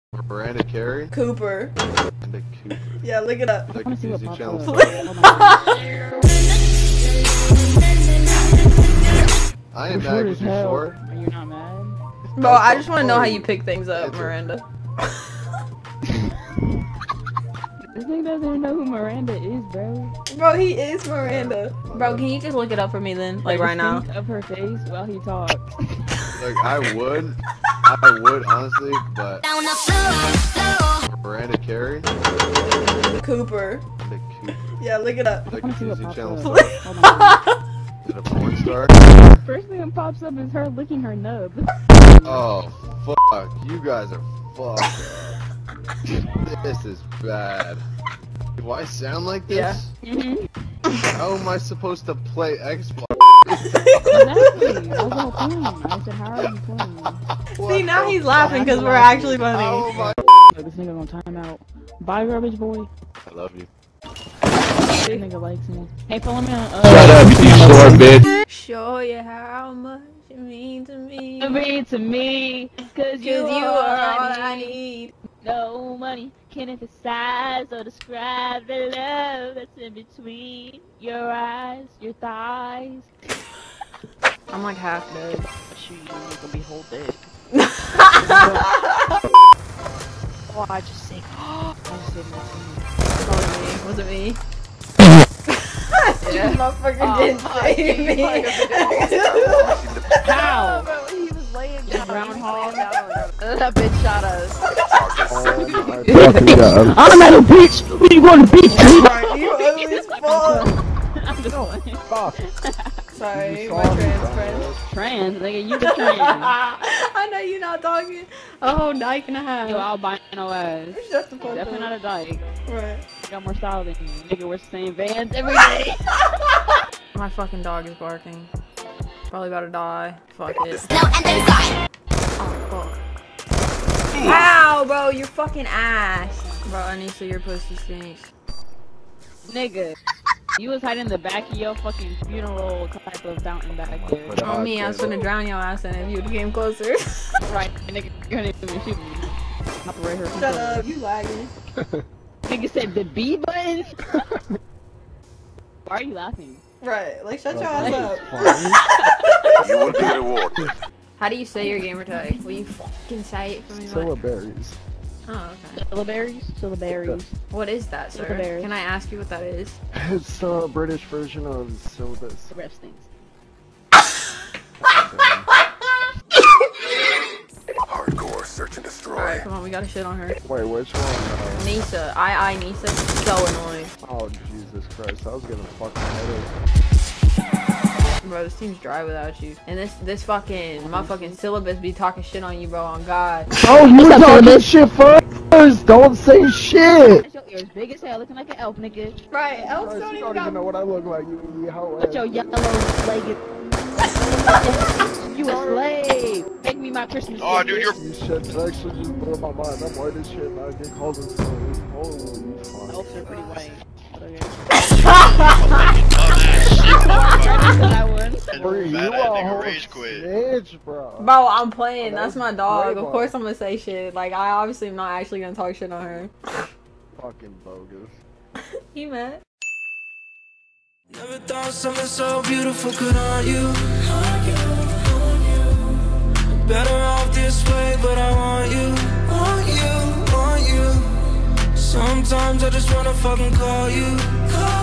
Miranda Carey? Cooper. Miranda Cooper. Yeah, look it up. Like a Disney Channel star. I am mad because you're short. Are you not mad? Bro, I just want to know how you pick things up, Miranda. This nigga doesn't even know who Miranda is, bro. Bro, he is Miranda. Bro, can you just look it up for me then? Like right now? Think of her face while he talks. Like, I would honestly, but Miranda Carey? Cooper. Miranda Cooper. Yeah, look it up. Like a Disney Channel star. Is it a porn star? First thing that pops up is her licking her nub. Oh, fuck. You guys are fucked. This is bad. Do I sound like this? Yeah. How am I supposed to play Xbox? Exactly. That was the whole point. I said, how are you playing? See, now he's laughing because we're actually funny. Oh my. This nigga gonna time out. Bye, garbage boy. I love you. This nigga likes me. Hey, follow me on. Shut up, you short bitch. Show you how much it means to me. It means to me, cause you are all I need. No money can emphasize or describe the love that's in between your eyes, your thighs. I'm like half dead. Shoot, you gonna be whole dick. Oh, I just said, I just said nothing. Was it me? Yeah. You motherfucker didn't save me. How? He was laying down. Groundhog. That bitch shot us. I'm at a beach. Where you going to beach? You ugly as fuck. I'm just playing. Sorry, my trans friend. Trans? Nigga, you the trans. I know you're not talking. Oh, dyke and a half. Yo, albino ass. Shut the fuck Definitely not up. a dyke. Right. Got more style than you. Nigga, we're the same Vans every day. My fucking dog is barking. Probably about to die. Fuck it. Oh, fuck. Ow, bro, your fucking ass. Bro, Anissa, your pussy stinks. Nigga, you was hiding in the back of your fucking funeral type of fountain back there. On me, I was gonna drown your ass in it if you came closer. Right, nigga, you're gonna even shoot me. Operate her. Shut up, you lagging. Nigga said the B button? Why are you laughing? Right, like shut your ass up. You will be rewarded. How do you say your gamer tag? Will you fucking say it for me? Syllaberries. Oh, okay. Syllaberries? Syllaberries. What is that, sir? Syllaberries. Can I ask you what that is? It's a British version of syllabus. Ref stings. Hardcore search and destroy. Alright, come on, we gotta shit on her. Wait, which one? Nisa. Nisa. So annoying. Oh, Jesus Christ. I was getting a fucking headache. Bro, this team's dry without you. And this fucking motherfucking syllabus be talking shit on you, bro, on God. Oh, you talking shit first! Don't say shit! Your ears big as hell, looking like an elf, nigga. Right, elves You don't don't even even know what I look like, you hoe Put your yellow legged. You a slave. Make me my Christmas Oh, gift. dude, you're. You shit actually just blew my mind. I'm white as shit and I get called a slave. Holy fuck. Elves are pretty white. Okay. That Bro, you nigga a whole rage quit. snitch, bro. Bro, I'm playing. Oh, That's that my was dog. way Of more. course I'm gonna say shit. Like, I obviously am not actually gonna talk shit on her. Fucking bogus. You mad? Never thought something so beautiful could haunt you. Better off this way, but I want you. Sometimes I just wanna fucking call you.